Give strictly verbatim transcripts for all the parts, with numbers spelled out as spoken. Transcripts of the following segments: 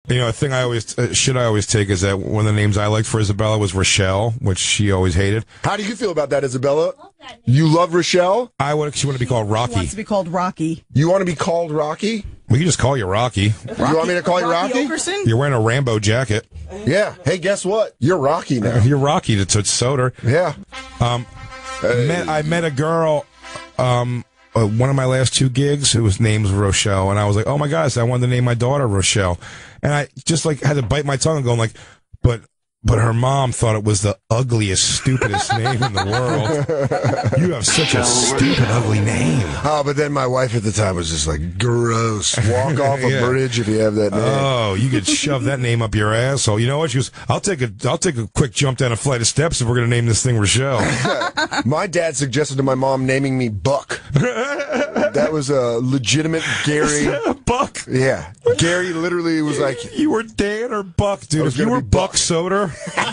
You know, a thing I always, uh, shit I always take is that one of the names I liked for Isabella was Rochelle, which she always hated. How do you feel about that, Isabella? You love Rochelle? I would actually want to be called Rocky. He wants to be called Rocky. You want to be called Rocky? We can just call you Rocky. Rocky? You want me to call you Rocky? Rocky? You're wearing a Rambo jacket. Yeah. Hey, guess what? You're Rocky now. You're Rocky to Toots Soder. Yeah. Um, hey. met, I met a girl, um, uh, one of my last two gigs, whose name was Rochelle, and I was like, oh my gosh, I wanted to name my daughter Rochelle. And I just like had to bite my tongue and go like, but but her mom thought it was the ugliest, stupidest name in the world. You have such a stupid, ugly name. Oh, but then my wife at the time was just like, gross. Walk off a yeah. bridge if you have that name. Oh, you could shove that name up your asshole. You know what? She goes, I'll take a I'll take a quick jump down a flight of steps if we're gonna name this thing Rochelle. My dad suggested to my mom naming me Buck. That was a legitimate Gary. Buck? Yeah. Gary literally was like, you were Dan or Buck, dude. If you were Buck, Buck Soder.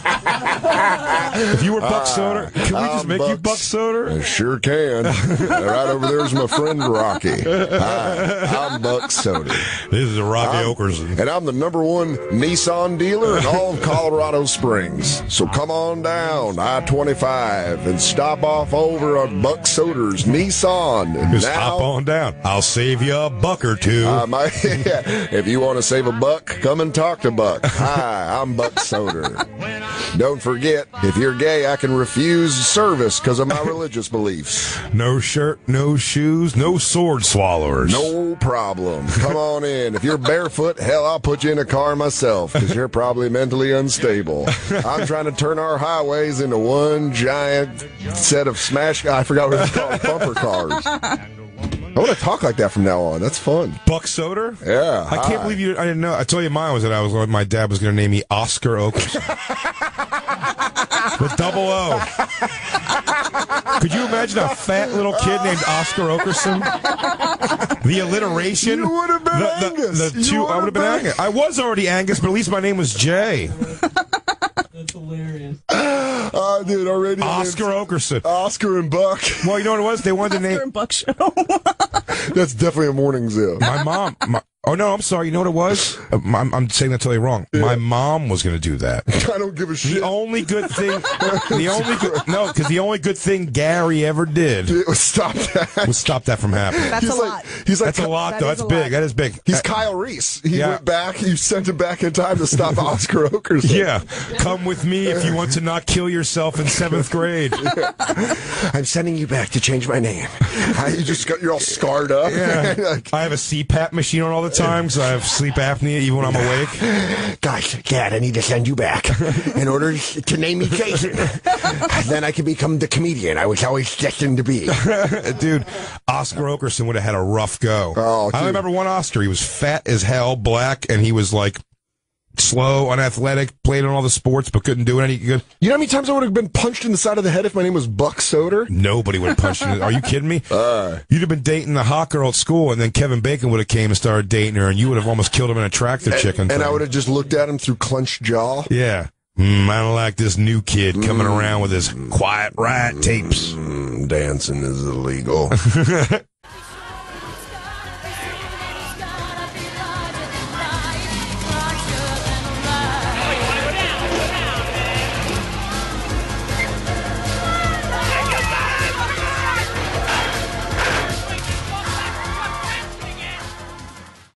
If you were Buck uh, Soder, can we just I'm make Bucks. you Buck Soder? I sure can. Right over there's my friend Rocky. Hi, I'm Buck Soder. This is a Rocky I'm, Okerson. And I'm the number one Nissan dealer in all of Colorado Springs. So come on down I twenty-five and stop off over on Buck Soder's Nissan. And just now, hop on down. I'll save you a buck or two. Uh, my, yeah, if you want to save a buck, come and talk to Buck. Hi, I'm Buck Soder. Don't forget, if you're gay, I can refuse service because of my religious beliefs. No shirt, no shoes, no sword swallowers. No problem. Come on in. If you're barefoot, hell, I'll put you in a car myself because you're probably mentally unstable. I'm trying to turn our highways into one giant set of smash, I forgot what it's called, bumper cars. I want to talk like that from now on. That's fun. Buck Soder? Yeah. I hi. can't believe you. I didn't know. I told you mine was that I was. My dad was going to name me Oscar Okerson. With double O. Could you imagine a fat little kid named Oscar Okerson? The alliteration. You would have been the, Angus. The, the two, I would have been Angus. I was already Angus, but at least my name was Jay. That's hilarious. Oh, dude, already. Oscar Okerson. Oscar and Buck. Well, you know what it was? They wanted to name. Oscar and Buck show. That's definitely a morning zoo. My mom. My, oh, no, I'm sorry. You know what it was? Uh, I'm, I'm saying that totally wrong. Yeah. My mom was going to do that. I don't give a shit. The only good thing. The only good. No, because the only good thing Gary ever did. It was stop that. Was stop that from happening. That's he's a like, lot. He's like, That's a lot, that though. That's big. Lot. That is big. He's uh, Kyle Reese. He yeah. went back. You sent him back in time to stop Oscar Okerson. Yeah. Come with me if you want to not kill yourself in seventh grade. Yeah. I'm sending you back to change my name. you just got, you're all scarred up. Yeah. Like, I have a C PAP machine on all the time because I have sleep apnea even when I'm awake. Gosh, Dad, I need to send you back in order to name me Jason. Then I can become the comedian I was always destined to be. Dude, Oscar Okerson would have had a rough go. Oh, I remember one Oscar. He was fat as hell, black, and he was like slow, unathletic, played on all the sports, but couldn't do it any good. You know how many times I would have been punched in the side of the head if my name was Buck Soder? Nobody would have punched you. Are you kidding me? Uh, You'd have been dating the hot girl at school, and then Kevin Bacon would have came and started dating her, and you would have almost killed him in a tractor and, chicken. And thing. I would have just looked at him through clenched jaw. Yeah. Mm, I don't like this new kid coming mm. around with his quiet riot tapes. Mm, dancing is illegal.